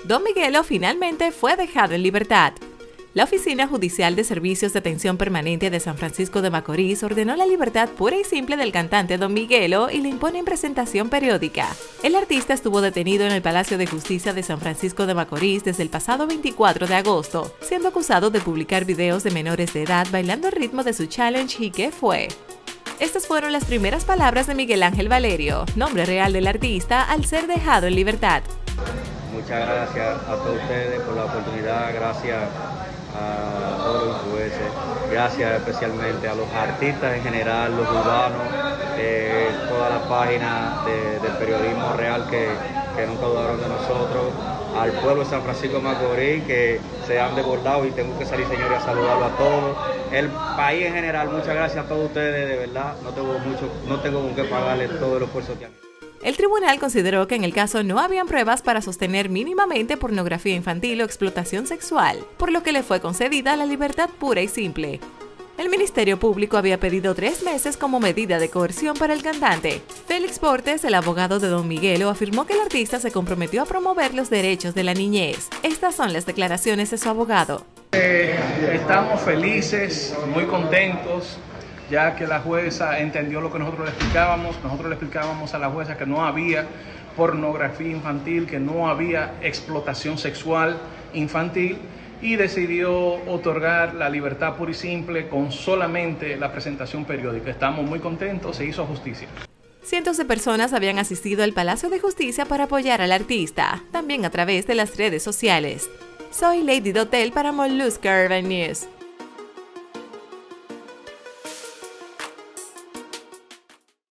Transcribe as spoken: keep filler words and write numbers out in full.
Don Miguelo finalmente fue dejado en libertad. La Oficina Judicial de Servicios de Atención Permanente de San Francisco de Macorís ordenó la libertad pura y simple del cantante Don Miguelo y le imponen presentación periódica. El artista estuvo detenido en el Palacio de Justicia de San Francisco de Macorís desde el pasado veinticuatro de agosto, siendo acusado de publicar videos de menores de edad bailando al ritmo de su challenge ¿Y qué fue? Estas fueron las primeras palabras de Miguel Ángel Valerio, nombre real del artista, al ser dejado en libertad. Muchas gracias a todos ustedes por la oportunidad, gracias a todos los jueces, gracias especialmente a los artistas en general, los urbanos, eh, toda la página de, del periodismo real que, que nunca dudaron de nosotros, al pueblo de San Francisco de Macorís que se han desbordado y tengo que salir, señores, a saludarlo a todos, el país en general. Muchas gracias a todos ustedes, de verdad, no tengo mucho, no tengo con qué pagarles todo el esfuerzo que han hecho. El tribunal consideró que en el caso no habían pruebas para sostener mínimamente pornografía infantil o explotación sexual, por lo que le fue concedida la libertad pura y simple. El Ministerio Público había pedido tres meses como medida de coerción para el cantante. Félix Portes, el abogado de Don Miguelo, afirmó que el artista se comprometió a promover los derechos de la niñez. Estas son las declaraciones de su abogado. Eh, estamos felices, muy contentos, ya que la jueza entendió lo que nosotros le explicábamos. Nosotros le explicábamos a la jueza que no había pornografía infantil, que no había explotación sexual infantil, y decidió otorgar la libertad pura y simple con solamente la presentación periódica. Estamos muy contentos, se hizo justicia. Cientos de personas habían asistido al Palacio de Justicia para apoyar al artista, también a través de las redes sociales. Soy Lady Dotel para Molusco Urban News.